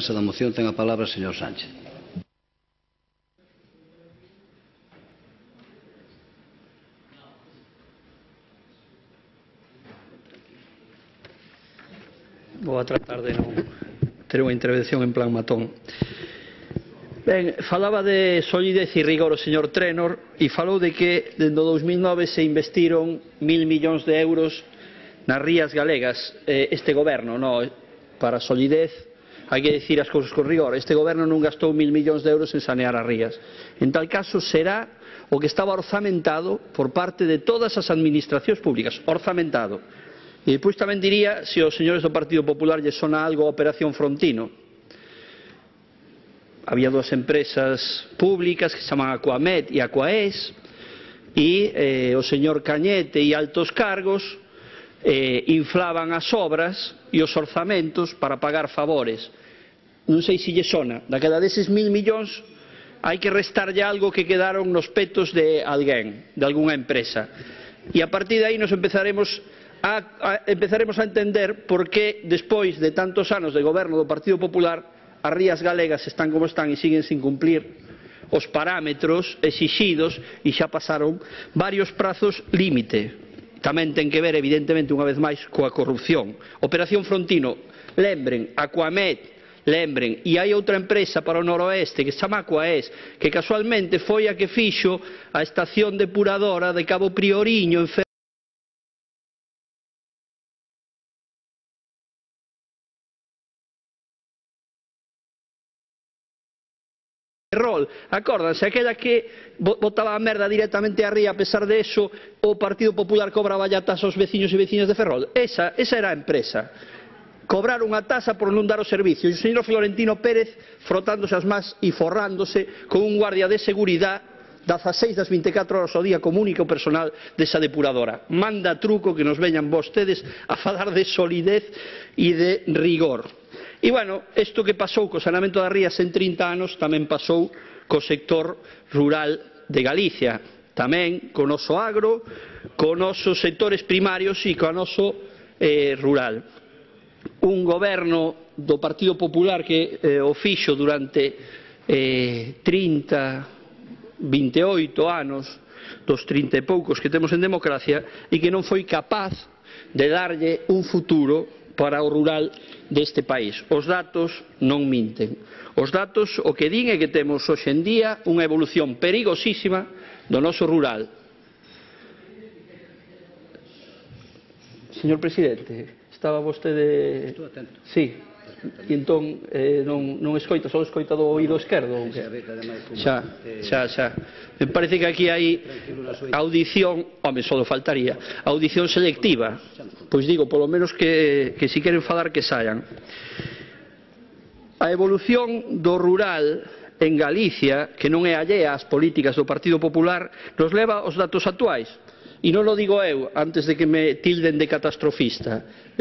Da moción ten a palabra o señor Sánchez. Vou a tratar de non ter unha intervención en plan matón. Ben, falaba de solidez e rigor o señor Trénor e falou de que dende o 2009 se investiron 1.000 millóns de euros nas rías galegas. Este goberno, no, para solidez hai que dicir as cousas con rigor. Este goberno non gastou 1.000 millóns de euros en sanear as rías. En tal caso será o que estaba orzamentado por parte de todas as administracións públicas, orzamentado. E depois tamén diría, se aos señores do Partido Popular lle sona algo a Operación Frontino. Había dúas empresas públicas que se chaman Aquamet e Aquaes e o señor Cañete e altos cargos inflaban as obras e os orzamentos para pagar favores. Non sei se lle sona, daquela deses 1.000 millóns hai que restarlle algo que quedaron nos petos de alguén, de algunha empresa. E a partir de aí nos empezaremos a entender por que despois de tantos anos de goberno do Partido Popular as rías galegas están como están e siguen sin cumplir os parámetros exixidos e xa pasaron varios prazos límite. Tamén ten que ver evidentemente unha vez máis coa corrupción. Operación Frontino, lembren, Aquamet, lembren, e hai outra empresa para o noroeste que se chama Aquaes, que casualmente foi a que fixo a estación depuradora de Cabo Prioriño en Ferrol. Acórdanse, aquela que botaba a merda directamente a ría, a pesar de eso o Partido Popular cobraba a tasa aos veciños e veciñas de Ferrol. Esa era a empresa. Cobrar unha tasa por non dar o servicio. E o señor Florentino Pérez frotándose as más e forrándose con un guardia de seguridade 16 das 24 horas ao día como único personal desa depuradora. Manda truco que nos veñan vostedes a falar de solidez e de rigor. E, bueno, isto que pasou co saneamento das rías en 30 anos tamén pasou co sector rural de Galicia, tamén co noso agro, co nosos sectores primarios e co noso rural. Un goberno do Partido Popular que o fixo durante 28 anos, dos 30 e poucos que temos en democracia, e que non foi capaz de darlle un futuro para o rural deste país. Os datos non minten. Os datos o que din é que temos hoxe en día unha evolución perigosísima do noso rural. Señor Presidente, estaba vostede... Estou atento. Sí. E entón non escoita, só escoita do oído esquerdo? Xa. Me parece que aquí hai audición, home, só faltaría, audición selectiva. Pois digo, polo menos que si queren falar que saian. A evolución do rural en Galicia, que non é allea ás políticas do Partido Popular, nos leva aos datos actuais. E non lo digo eu, antes de que me tilden de catastrofista.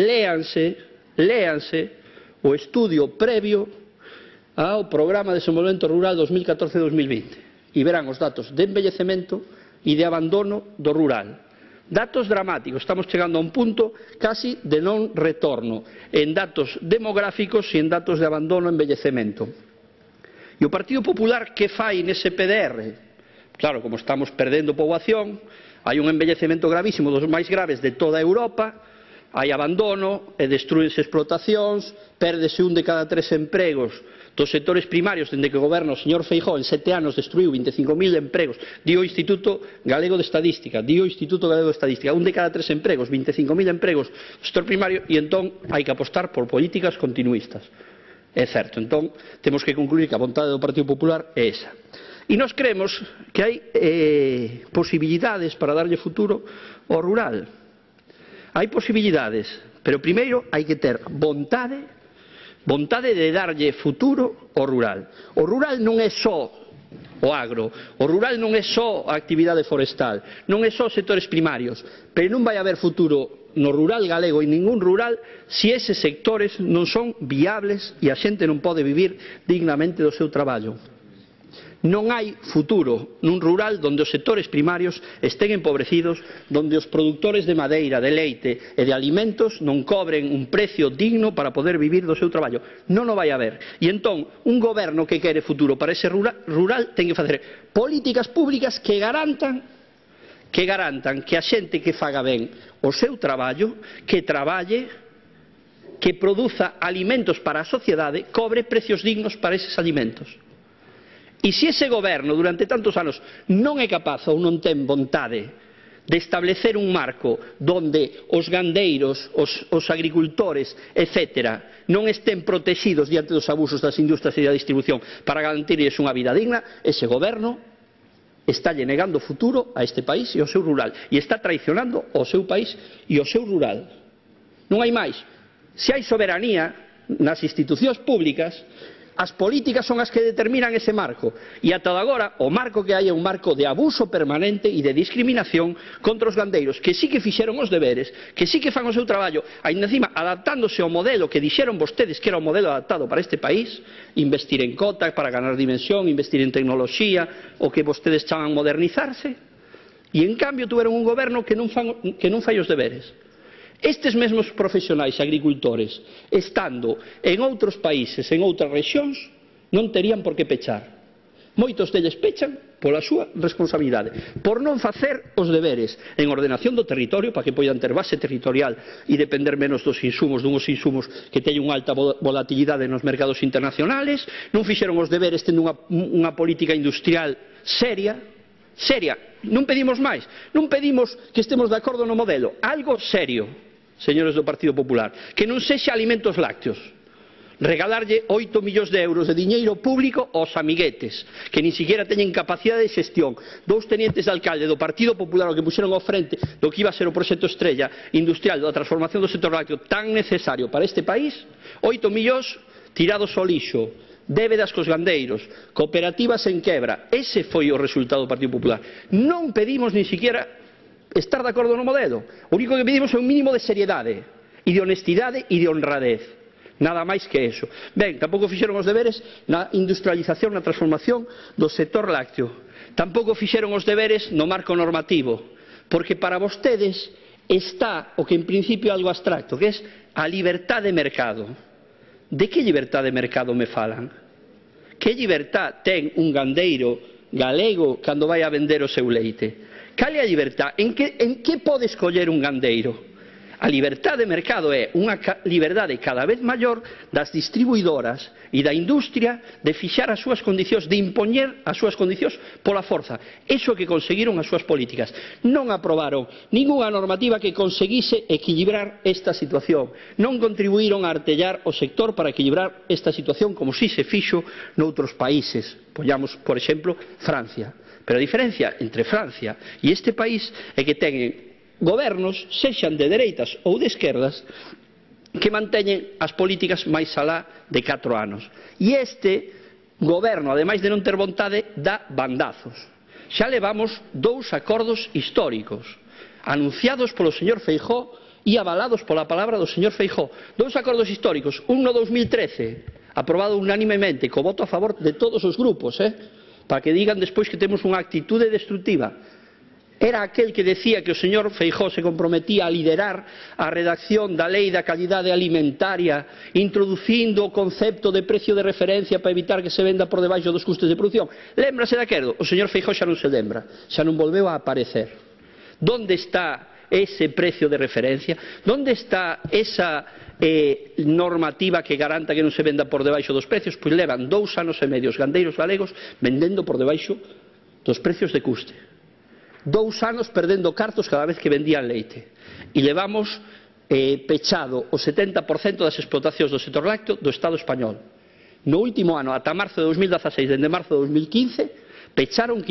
Léanse o estudio previo ao Programa de Desenvolvemento Rural 2014-2020 e verán os datos de envellecemento e de abandono do rural. Datos dramáticos, estamos chegando a un punto casi de non retorno en datos demográficos e en datos de abandono e envellecemento. E o Partido Popular que fai nese PDR? Claro, como estamos perdendo poboación, hai un envellecemento gravísimo, dos máis graves de toda Europa, hai abandono e destrúense explotacións, pérdese un de cada 3 empregos dos sectores primarios dende que goberna o señor Feijóo. En 7 anos destruiu 25.000 empregos, di o Instituto Galego de Estadística, un de cada 3 empregos, 25.000 empregos do sector primario, e entón hai que apostar por políticas continuistas. É certo, entón temos que concluir que a vontade do Partido Popular é esa. E nós creemos que hai posibilidades para darlle futuro ao rural. Hai posibilidades, pero primeiro hai que ter vontade de darlle futuro ao rural. O rural non é só o agro, o rural non é só a actividade forestal, non é só os sectores primarios, pero non vai haber futuro no rural galego e ningún rural se eses sectores non son viables e a xente non pode vivir dignamente do seu traballo. Non hai futuro nun rural onde os sectores primarios estén empobrecidos, onde os produtores de madeira, de leite e de alimentos non cobren un precio digno para poder vivir do seu traballo. Non o vai haber. E entón, un goberno que quere futuro para ese rural ten que facer políticas públicas que garantan que a xente que faga ben o seu traballo, que traballe, que produza alimentos para a sociedade, cobre precios dignos para eses alimentos. E se ese goberno durante tantos anos non é capaz ou non ten vontade de establecer un marco onde os gandeiros, os agricultores, etc., non estén protegidos diante dos abusos das industrias e da distribución para garantirles unha vida digna, ese goberno está lle negando futuro a este país e ao seu rural, e está traicionando ao seu país e ao seu rural. Non hai máis. Se hai soberanía nas institucións públicas, as políticas son as que determinan ese marco, e ata agora o marco que hai é un marco de abuso permanente e de discriminación contra os gandeiros, que sí que fixeron os deberes, que sí que fan o seu traballo, aínda encima adaptándose ao modelo que dixeron vostedes que era o modelo adaptado para este país, investir en cotas para ganar dimensión, investir en tecnoloxía, o que vostedes chaman modernizarse, e en cambio tuveron un goberno que non fai os deberes. Estes mesmos profesionais agricultores, estando en outros países, en outras rexións, non terían por que pechar. Moitos deles pechan pola súa responsabilidade, por non facer os deberes en ordenación do territorio para que poidan ter base territorial e depender menos dos insumos, dunhos insumos que teñen unha alta volatilidade nos mercados internacionales, non fixeron os deberes tendo unha política industrial seria, non pedimos máis, non pedimos que estemos de acordo no modelo, algo serio, señores do Partido Popular, que non sexa alimentos lácteos, regalarlle 8 millóns de euros de diñeiro público aos amiguetes, que nin siquiera teñen capacidade de xestión, dous tenientes de alcalde do Partido Popular o que puxeron ao frente do que iba a ser o proxecto estrella industrial da transformación do sector lácteo tan necesario para este país, 8 millóns tirados ao lixo, débedas cos gandeiros, cooperativas en quebra. Ese foi o resultado do Partido Popular. Non pedimos nin siquiera estar de acordo no modelo. O único que pedimos é un mínimo de seriedade e de honestidade e de honradez. Nada máis que eso. Ben, tampouco fixeron os deberes na industrialización, na transformación do sector lácteo. Tampouco fixeron os deberes no marco normativo, porque para vostedes está o que en principio é algo abstracto, que é a liberdade de mercado. De que liberdade de mercado me falan? Que liberdade ten un gandeiro galego cando vai a vender o seu leite? Cal é a liberdade? En que pode escoller un gandeiro? A liberdade de mercado é unha liberdade cada vez maior das distribuidoras e da industria de fixar as súas condicións, de impoñer as súas condicións pola forza. Iso que conseguiron as súas políticas. Non aprobaron ningunha normativa que conseguise equilibrar esta situación. Non contribuíron a artellar o sector para equilibrar esta situación como si se fixo noutros países. Poñamos, por exemplo, Francia. Pero a diferencia entre Francia e este país é que teñen gobernos, sexan de dereitas ou de esquerdas, que manteñen as políticas máis alá de 4 anos. E este goberno, ademais de non ter vontade, dá bandazos. Xa levamos 2 acordos históricos, anunciados polo señor Feijóo e avalados pola palabra do señor Feijóo. 2 acordos históricos, un no 2013, aprobado unanimemente, co voto a favor de todos os grupos, para que digan despois que temos unha actitude destructiva. Era aquel que decía que o señor Feijóo se comprometía a liderar a redacción da Lei da Calidade Alimentaria, introducindo o concepto de precio de referencia para evitar que se venda por debaixo dos custes de produción. Lémbrase daquedo? O señor Feijóo xa non se lembra, xa non volveu a aparecer. Donde está ese precio de referencia? Donde está esa normativa que garanta que non se venda por debaixo dos precios? Pois levan 2 anos e medio os gandeiros galegos vendendo por debaixo dos precios de custe. 2 anos perdendo cartos cada vez que vendían leite. E levamos pechado o 70% das explotacións do sector lácteo do Estado español. No último ano, ata marzo de 2016, dende marzo de 2015, pecharon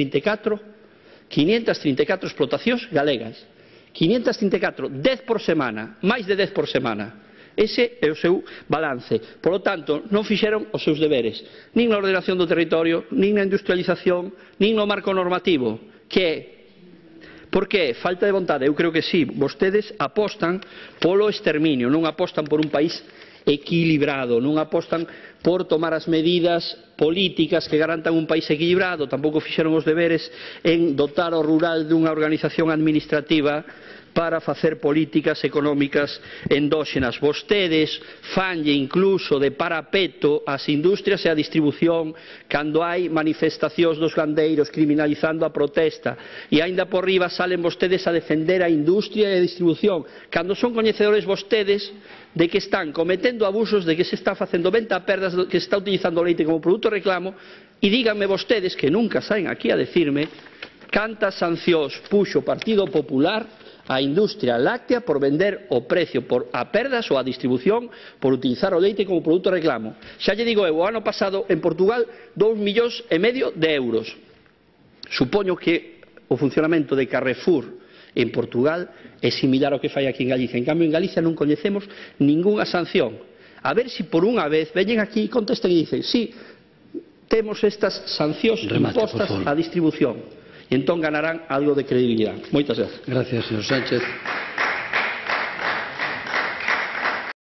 534 explotacións galegas. 534, 10 por semana, máis de 10 por semana. Ese é o seu balance. Por lo tanto, non fixeron os seus deberes, nin na ordenación do territorio, nin na industrialización, nin no marco normativo. Que é? Por que? Falta de vontade? Eu creo que sí. Vostedes apostan polo exterminio, non apostan por un país equilibrado, non apostan por tomar as medidas políticas que garantan un país equilibrado, tampouco fixeron os deberes en dotar o rural dunha organización administrativa para facer políticas económicas endóxenas. Vostedes fanlle incluso de parapeto ás industrias e á distribución cando hai manifestacións dos gandeiros criminalizando a protesta, e aínda por riba salen vostedes a defender a industria e a distribución cando son coñecedores vostedes de que están cometendo abusos, de que se está facendo venta a perdas, que se está utilizando o leite como produto de reclamo. E díganme vostedes, que nunca saen aquí a decirme, cantas sancións puxo o Partido Popular a industria láctea por vender o precio a perdas ou a distribución por utilizar o leite como produto de reclamo. Xa lle digo eu, o ano pasado en Portugal 2,5 millóns de euros. Supoño que o funcionamento de Carrefour en Portugal é similar ao que fai aquí en Galicia. En cambio, en Galicia non coñecemos ningunha sanción. A ver se por unha vez veñen aquí e contesten e dicen sí, temos estas sancións impostas á distribución. E entón ganarán algo de credibilidade. Moitas gracias. Gracias, señor Sánchez.